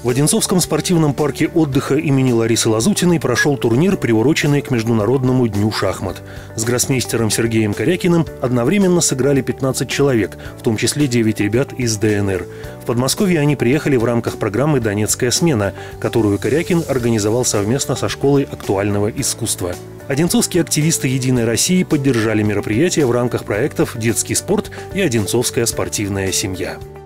В Одинцовском спортивном парке отдыха имени Ларисы Лазутиной прошел турнир, приуроченный к Международному дню шахмат. С гроссмейстером Сергеем Корякиным одновременно сыграли 15 человек, в том числе 9 ребят из ДНР. В Подмосковье они приехали в рамках программы «Донецкая смена», которую Корякин организовал совместно со школой актуального искусства. Одинцовские активисты «Единой России» поддержали мероприятие в рамках проектов «Детский спорт» и «Одинцовская спортивная семья».